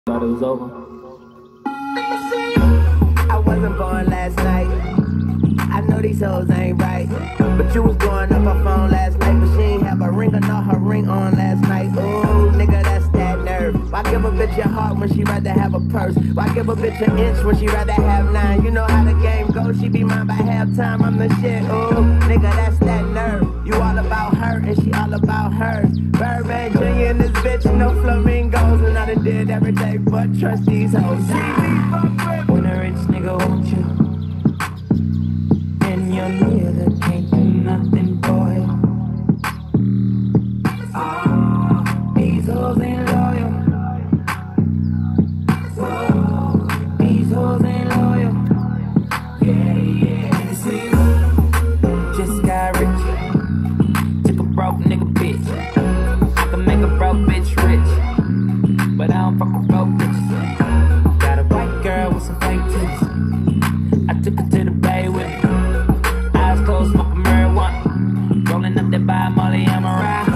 Thought it was over. I wasn't born last night. I know these hoes ain't right. But you was going up her phone last night. But she ain't have a ring or not her ring on last night. Ooh, nigga, that's that nerve. Why give a bitch a heart when she rather have a purse? Why give a bitch an inch when she rather have 9? You know how the game goes. She be mine by halftime. I'm the shit. Ooh, nigga, that's that nerve. You all about her and she all about hers. Birdman Jr. and this bitch, no flamingos. And I done did everything but trust these hoes. When a rich nigga want you, and your nigga can't do nothing, boy. Oh, these hoes ain't loyal. Whoa, these hoes ain't loyal. Yeah, yeah. See, just got rich. Took a broke nigga bitch. I can make a broke bitch rich, but I don't fuck with broke bitches. Got a white girl with some fake titties. I took her to the bay with me. Eyes closed, smoking marijuana. Rolling up that by Molly, I'm a ride.